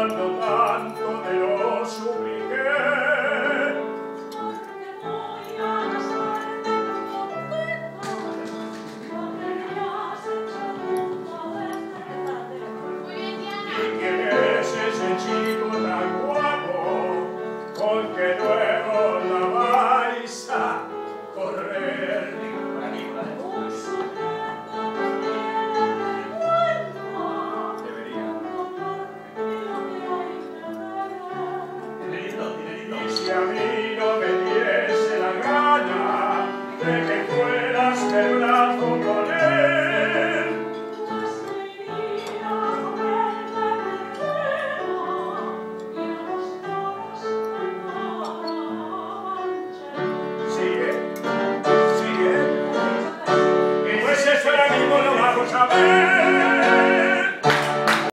cuando tanto te lo supliqué. ¿Y quién es ese chico tan guapo con que luego la vais a correr? Y si a mí no me diese la gana de que fueras de brazo con él, sigue, pues eso ahora mismo lo vamos a ver.